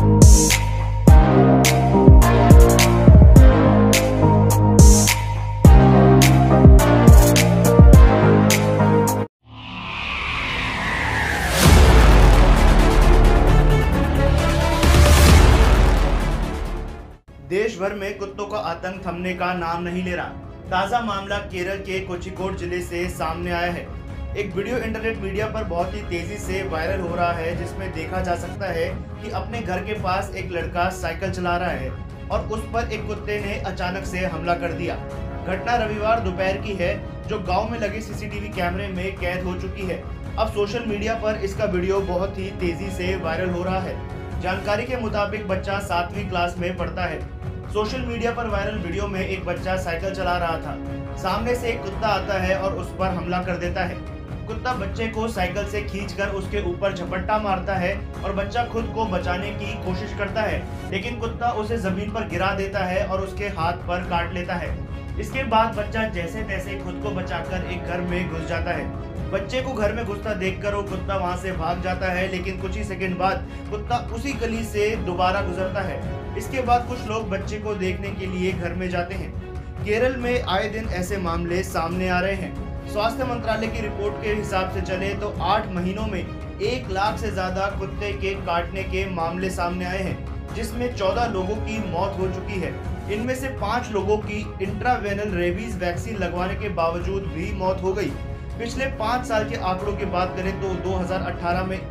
देश भर में कुत्तों का आतंक थमने का नाम नहीं ले रहा। ताजा मामला केरल के कोझिकोड जिले से सामने आया है। एक वीडियो इंटरनेट मीडिया पर बहुत ही तेजी से वायरल हो रहा है, जिसमें देखा जा सकता है कि अपने घर के पास एक लड़का साइकिल चला रहा है और उस पर एक कुत्ते ने अचानक से हमला कर दिया। घटना रविवार दोपहर की है, जो गांव में लगे सीसीटीवी कैमरे में कैद हो चुकी है। अब सोशल मीडिया पर इसका वीडियो बहुत ही तेजी से वायरल हो रहा है। जानकारी के मुताबिक बच्चा 7वीं क्लास में पढ़ता है। सोशल मीडिया पर वायरल वीडियो में एक बच्चा साइकिल चला रहा था। सामने से एक कुत्ता आता है और उस पर हमला कर देता है। कुत्ता बच्चे को साइकिल से खींचकर उसके ऊपर झपट्टा मारता है और बच्चा खुद को बचाने की कोशिश करता है, लेकिन कुत्ता उसे जमीन पर गिरा देता है और उसके हाथ पर काट लेता है। इसके बाद बच्चा जैसे तैसे खुद को बचाकर एक घर में घुस जाता है। बच्चे को घर में घुसता देखकर वो कुत्ता वहां से भाग जाता है, लेकिन कुछ ही सेकंड बाद कुत्ता उसी गली से दोबारा गुजरता है। इसके बाद कुछ लोग बच्चे को देखने के लिए घर में जाते हैं। केरल में आए दिन ऐसे मामले सामने आ रहे हैं। स्वास्थ्य मंत्रालय की रिपोर्ट के हिसाब से चले तो 8 महीनों में 1 लाख से ज्यादा कुत्ते के काटने के मामले सामने आए हैं, जिसमें 14 लोगों की मौत हो चुकी है। इनमें से 5 लोगों की इंट्रावेनल रेबीज वैक्सीन लगवाने के बावजूद भी मौत हो गई। पिछले 5 साल के आंकड़ों की बात करें तो 2018 में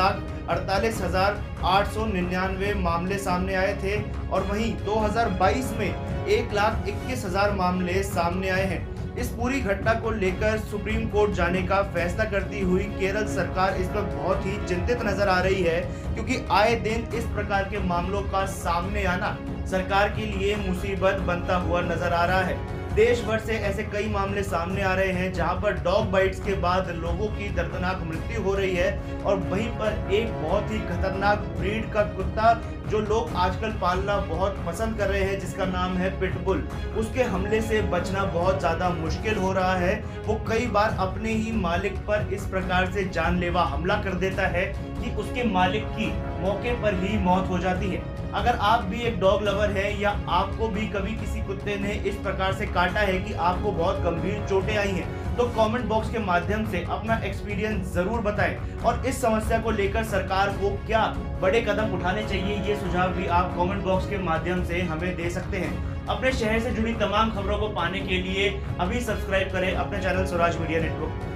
1,48,899 मामले सामने आए थे और वहीं 2022 में 1,21,000 मामले सामने आए हैं। इस पूरी घटना को लेकर सुप्रीम कोर्ट जाने का फैसला करती हुई केरल सरकार इस वक्त बहुत ही चिंतित नजर आ रही है, क्योंकि आए दिन इस प्रकार के मामलों का सामने आना सरकार के लिए मुसीबत बनता हुआ नजर आ रहा है। देश भर से ऐसे कई मामले सामने आ रहे हैं जहां पर डॉग बाइट्स के बाद लोगों की दर्दनाक मृत्यु हो रही है, और वहीं पर एक बहुत ही खतरनाक ब्रीड का कुत्ता जो लोग आजकल पालना बहुत पसंद कर रहे हैं, जिसका नाम है पिटबुल, उसके हमले से बचना बहुत ज्यादा मुश्किल हो रहा है। वो कई बार अपने ही मालिक पर इस प्रकार से जानलेवा हमला कर देता है कि उसके मालिक की मौके पर ही मौत हो जाती है। अगर आप भी एक डॉग लवर हैं या आपको भी कभी किसी कुत्ते ने इस प्रकार से काटा है कि आपको बहुत गंभीर चोटें आई हैं, तो कमेंट बॉक्स के माध्यम से अपना एक्सपीरियंस जरूर बताएं, और इस समस्या को लेकर सरकार को क्या बड़े कदम उठाने चाहिए, ये सुझाव भी आप कमेंट बॉक्स के माध्यम से हमें दे सकते हैं। अपने शहर से जुड़ी तमाम खबरों को पाने के लिए अभी सब्सक्राइब करें अपने चैनल स्वराज मीडिया नेटवर्क।